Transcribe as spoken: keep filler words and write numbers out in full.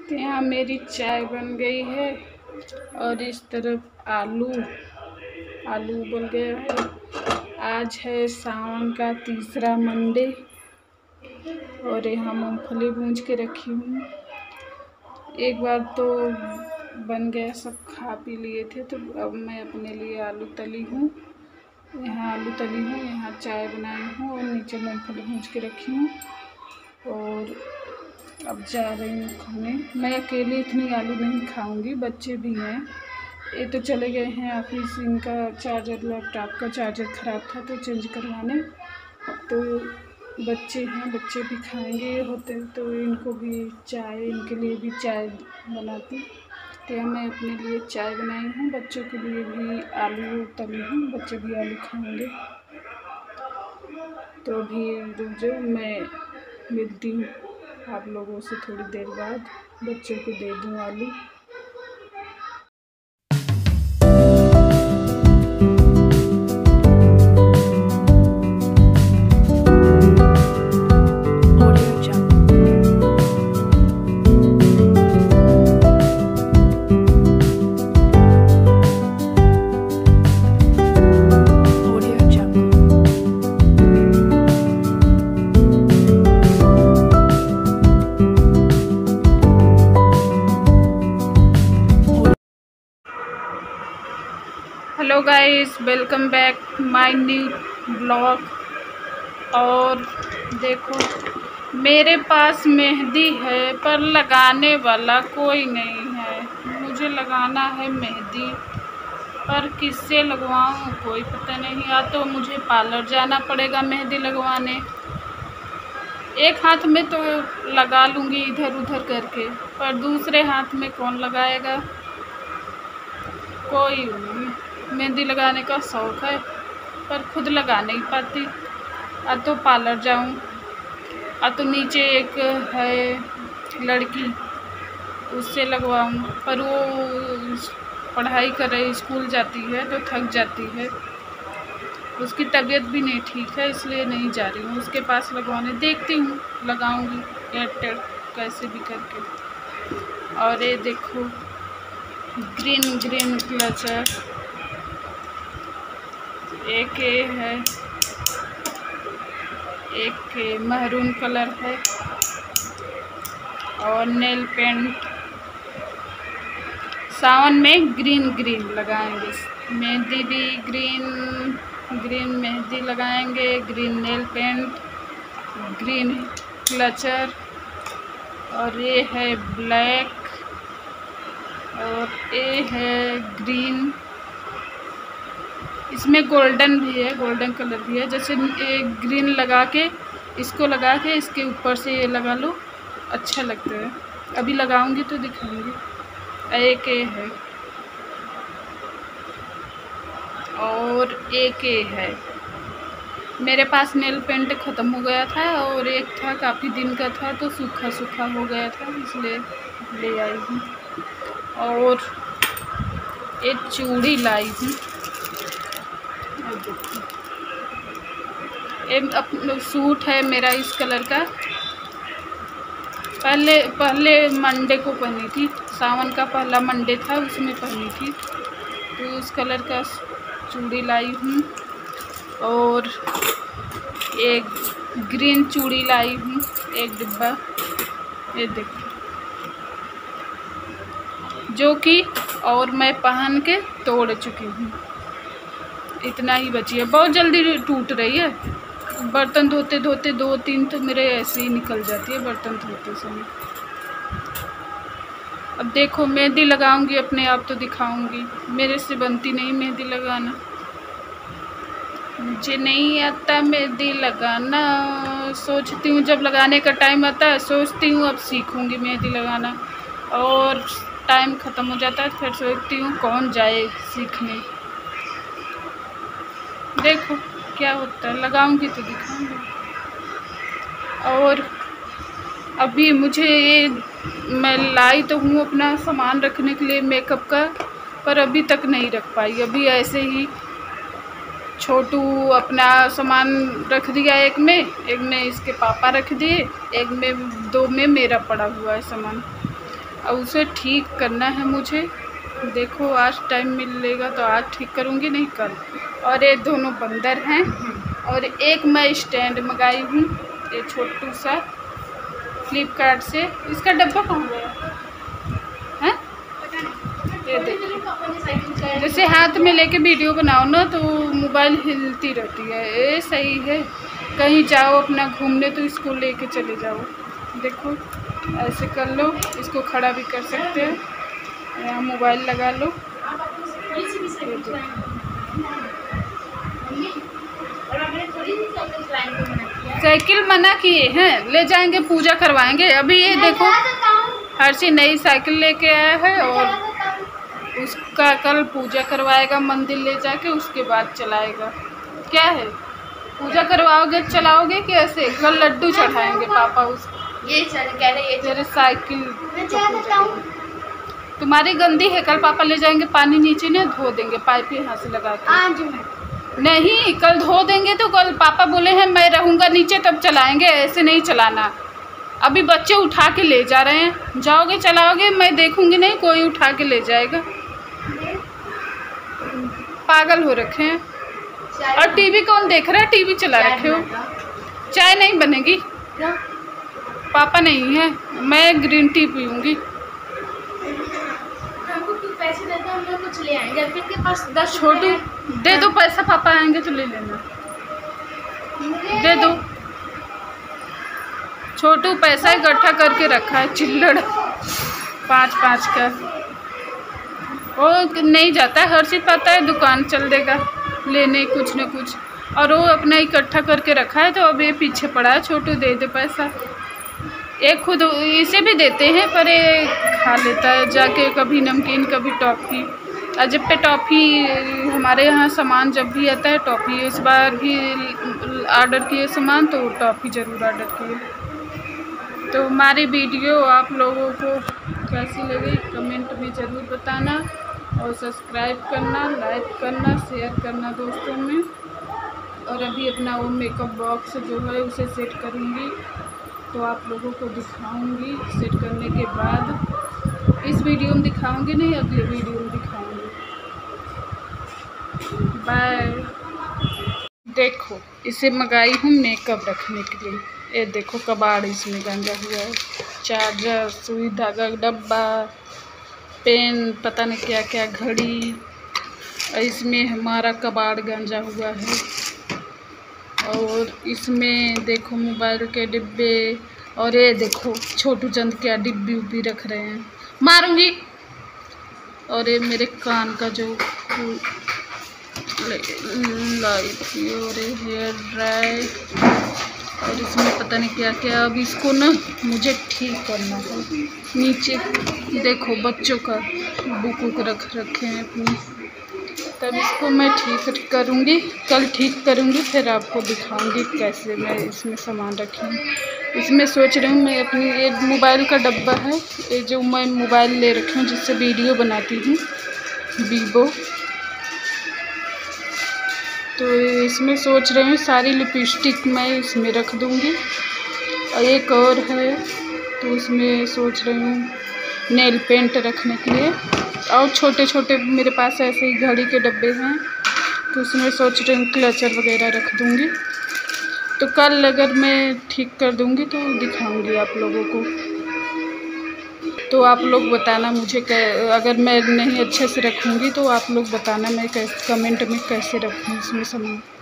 तो यहाँ मेरी चाय बन गई है और इस तरफ आलू आलू उबल गया है। आज है सावन का तीसरा मंडे और यहाँ मूंगफली भूंज के रखी हूँ। एक बार तो बन गया, सब खा पी लिए थे, तो अब मैं अपने लिए आलू तली हूँ। यहाँ आलू तली हूँ, यहाँ चाय बनाई हूँ और नीचे मूंगफली भूंज के रखी हूँ और अब जा रही हूँ खाने। मैं अकेले इतनी आलू नहीं खाऊंगी, बच्चे भी हैं। ये तो चले गए हैं ऑफिस, इनका चार्जर, लैपटॉप का चार्जर ख़राब था तो चेंज करवाने। तो बच्चे हैं, बच्चे भी खाएंगे होते तो इनको भी चाय, इनके लिए भी चाय बनाती। तो मैं अपने लिए चाय बनाई हूँ, बच्चों के लिए भी आलू तली हूँ, बच्चे भी आलू खाएंगे। तो अभी रुक जाओ, मैं मिलती हूँ आप लोगों से थोड़ी देर बाद। बच्चों को दे दूँ आलू। Hello guys, welcome back my new blog. और देखो, मेरे पास मेहंदी है पर लगाने वाला कोई नहीं है। मुझे लगाना है मेहंदी, पर किससे लगवाऊं कोई पता नहीं। या तो मुझे पार्लर जाना पड़ेगा मेहंदी लगवाने। एक हाथ में तो लगा लूँगी इधर उधर करके, पर दूसरे हाथ में कौन लगाएगा, कोई नहीं। मेहंदी लगाने का शौक़ है पर खुद लगा नहीं पाती। आ तो पार्लर जाऊं, आ तो नीचे एक है लड़की, उससे लगवाऊं, पर वो पढ़ाई कर रही, स्कूल जाती है तो थक जाती है। उसकी तबीयत भी नहीं ठीक है, इसलिए नहीं जा रही हूँ उसके पास लगवाने। देखती हूँ, लगाऊंगी एयरटेल कैसे भी करके। और ये देखो, ग्रीन ग्रीन क्लचर, एक ये है, एक महरून कलर है और नेल पेंट। सावन में ग्रीन ग्रीन लगाएंगे, मेहंदी भी ग्रीन ग्रीन मेहंदी लगाएंगे, green nail paint, green clutcher, और ये है ब्लैक, और ये है ग्रीन। इसमें गोल्डन भी है, गोल्डन कलर भी है। जैसे एक ग्रीन लगा के, इसको लगा के इसके ऊपर से ये लगा लो, अच्छा लगता है। अभी लगाऊंगी तो दिखाऊंगी। एक ये है और एक ये है। मेरे पास नेल पेंट ख़त्म हो गया था और एक था, काफ़ी दिन का था, तो सूखा सूखा हो गया था, इसलिए ले आई हूँ। और एक चूड़ी लाई हूँ, एक अपना सूट है मेरा इस कलर का। पहले पहले मंडे को पहनी थी, सावन का पहला मंडे था, उसमें पहनी थी। तो उस कलर का चूड़ी लाई हूँ। और एक ग्रीन चूड़ी लाई हूँ, एक डिब्बा, ये देखो, जो कि और मैं पहन के तोड़ चुकी हूँ। इतना ही बची है, बहुत जल्दी टूट रही है। बर्तन धोते धोते दो तीन तो मेरे ऐसे ही निकल जाती है बर्तन धोते समय। अब देखो, मेहंदी लगाऊंगी अपने आप तो दिखाऊंगी। मेरे से बनती नहीं मेहंदी लगाना, मुझे नहीं आता मेहंदी लगाना। सोचती हूँ जब लगाने का टाइम आता है, सोचती हूँ अब सीखूंगी मेहंदी लगाना, और टाइम ख़त्म हो जाता है, फिर सोचती हूँ कौन जाए सीखने। देखो क्या होता है, लगाऊंगी तो दिखाऊंगी। और अभी मुझे ये, मैं लाई तो हूँ अपना सामान रखने के लिए मेकअप का, पर अभी तक नहीं रख पाई। अभी ऐसे ही छोटू अपना सामान रख दिया, एक में एक में इसके पापा रख दिए, एक में दो में मेरा पड़ा हुआ है सामान। और उसे ठीक करना है मुझे। देखो आज टाइम मिलेगा तो आज ठीक करूँगी, नहीं कल। और ये दोनों बंदर हैं और एक मैं स्टैंड मंगाई हूँ, ये छोटू सा फ्लिपकार्ट से। इसका डब्बा कहाँ गया है? ये देखिए, जैसे हाथ में लेके वीडियो बनाओ ना तो मोबाइल हिलती रहती है। ये सही है, कहीं जाओ अपना घूमने तो इसको लेके चले जाओ। देखो ऐसे कर लो, इसको खड़ा भी कर सकते हैं, यहाँ मोबाइल लगा लो। साइकिल मना किए हैं, ले जाएंगे पूजा करवाएंगे। अभी ये देखो हर्षी नई साइकिल लेके आया है और उसका कल पूजा करवाएगा मंदिर ले जाके, उसके बाद चलाएगा। क्या है, पूजा करवाओगे चलाओगे कि ऐसे? कल लड्डू चढ़ाएंगे पापा उसको। ये कह रहे ये तेरे साइकिल तुम्हारी गंदी है, कल पापा ले जाएंगे पानी नीचे ना धो देंगे, पाइप यहाँ से लगा के। नहीं कल धो देंगे तो कल पापा बोले हैं मैं रहूँगा नीचे तब चलाएंगे, ऐसे नहीं चलाना। अभी बच्चे उठा के ले जा रहे हैं, जाओगे चलाओगे, मैं देखूंगी नहीं, कोई उठा के ले जाएगा। पागल हो रखे हैं। और टीवी कौन देख रहा है? टीवी चला रखे हो। चाय नहीं बनेगी, पापा नहीं है, मैं ग्रीन टी पीऊँगी। पैसे दे दो, हम लोग कुछ ले आएंगे। अर्पित के पास दस छोटू दे दो पैसा, पापा आएंगे तो ले लेना। दे दो। छोटू पैसा इकट्ठा करके रखा है, चिल्लड़ पाँच पाँच का। वो नहीं जाता है, हर चीज़ पता है, दुकान चल देगा लेने कुछ न कुछ, और वो अपना इकट्ठा करके रखा है। तो अब ये पीछे पड़ा है, छोटू दे दे पैसा। एक खुद इसे भी देते हैं पर ये खा लेता है जाके, कभी नमकीन कभी टॉफ़ी। और जब पे टॉफ़ी हमारे यहाँ सामान जब भी आता है टॉफ़ी, इस बार भी ऑर्डर किए सामान तो टॉफ़ी ज़रूर ऑर्डर किए। तो हमारी वीडियो आप लोगों को कैसी लगी कमेंट में ज़रूर बताना, और सब्सक्राइब करना, लाइक करना, शेयर करना दोस्तों में। और अभी अपना वो मेकअप बॉक्स जो है उसे सेट करूँगी तो आप लोगों को दिखाऊंगी। सेट करने के बाद इस वीडियो में दिखाऊंगी नहीं, अगले वीडियो में दिखाऊंगी। बाय। देखो इसे मंगाई हूँ मेकअप रखने के लिए। ये देखो कबाड़ इसमें गंजा हुआ है, चार्जर, सुई धागा डब्बा, पेन, पता नहीं क्या क्या, घड़ी, इसमें हमारा कबाड़ गंजा हुआ है। और इसमें देखो मोबाइल के डिब्बे, और ये देखो छोटू चंद क्या डिब्बी उब्बी रख रहे हैं, मारूंगी। और ये मेरे कान का जो लाई थी, और ये हेयर ड्राई, और इसमें पता नहीं क्या क्या। अब इसको ना मुझे ठीक करना है। नीचे देखो बच्चों का बुक उक रख रखे हैं अपनी, तब इसको मैं ठीक करूँगी, कल ठीक करूँगी, फिर आपको दिखाऊँगी कैसे मैं इसमें सामान रखी। इसमें सोच रही हूँ मैं अपनी एक मोबाइल का डब्बा है, ये जो मैं मोबाइल ले रखी हूँ जिससे वीडियो बनाती हूँ, वीवो। तो इसमें सोच रही हूँ सारी लिपस्टिक मैं इसमें रख दूँगी। और एक और है तो उसमें सोच रही हूँ नेल पेंट रखने के लिए, और छोटे छोटे मेरे पास ऐसे ही घड़ी के डब्बे हैं तो उसमें सोच रही हूँ क्लचर वगैरह रख दूँगी। तो कल अगर मैं ठीक कर दूँगी तो दिखाऊँगी आप लोगों को। तो आप लोग बताना मुझे, अगर मैं नहीं अच्छे से रखूँगी तो आप लोग बताना मैं कैसे कमेंट में कैसे रखूँ इसमें सामान।